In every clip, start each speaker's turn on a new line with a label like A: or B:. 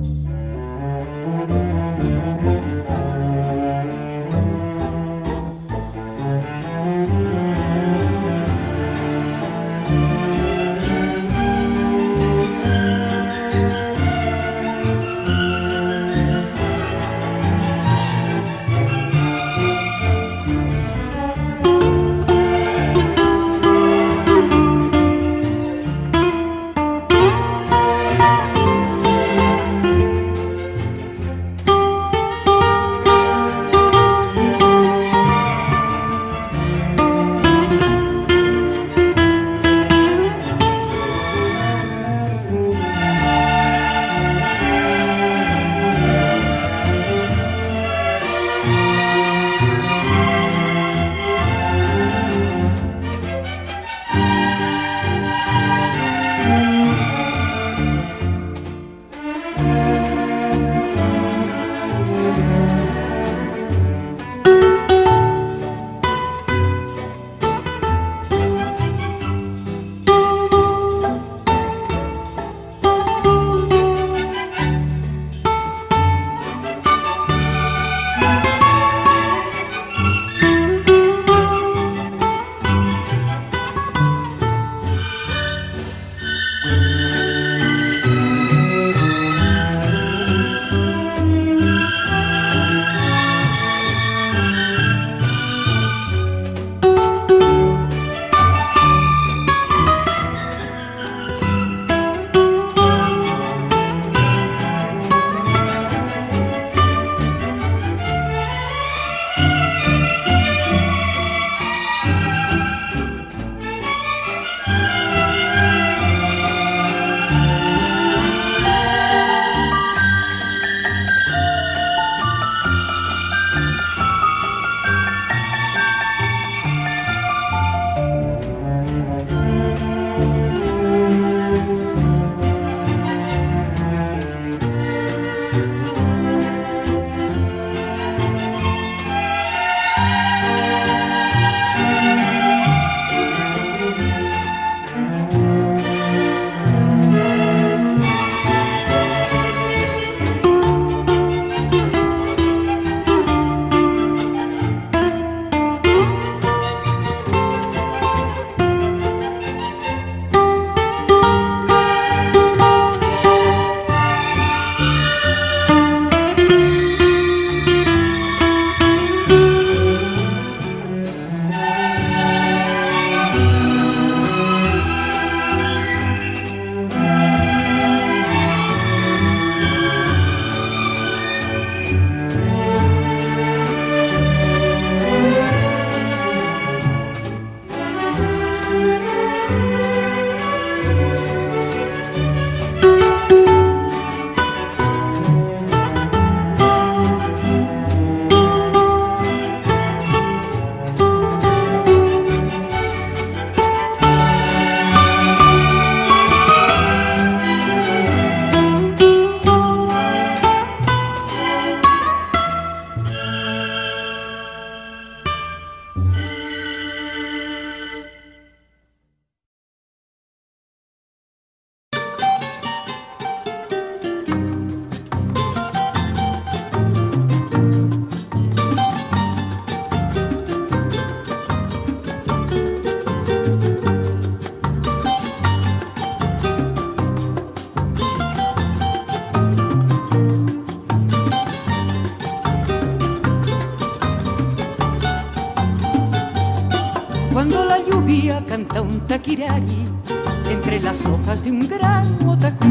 A: Cuando la lluvia canta un taquirari entre las hojas de un gran otacú,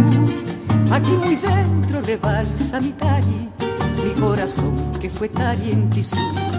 A: aquí muy dentro rebalsa mi tari, mi corazón que fue tari en Tizú.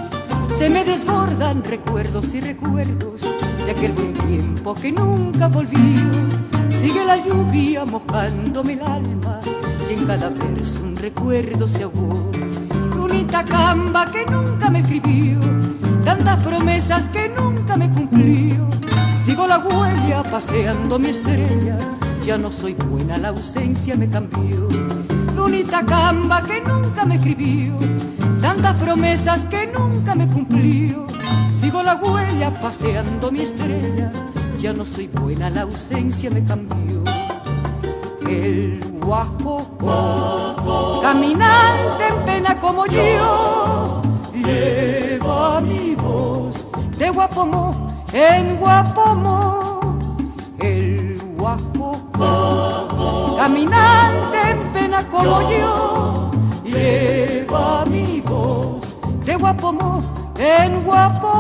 A: Se me desbordan recuerdos y recuerdos de aquel buen tiempo que nunca volvió. Sigue la lluvia mojándome el alma y en cada verso un recuerdo se ahogó. Lunita Camba que nunca me escribió, tantas promesas que nunca me cumplió. Sigo la huella paseando mi estrella, ya no soy buena, la ausencia me cambió. Lunita Camba que nunca me escribió, tantas promesas que nunca me cumplió. Sigo la huella paseando mi estrella, ya no soy buena, la ausencia me cambió. El guajo caminante en pena como yo, lleva mi voz de Guapomo en Guapomo, el Guapomo. Caminante en pena como yo, lleva mi voz de Guapomo en Guapomo.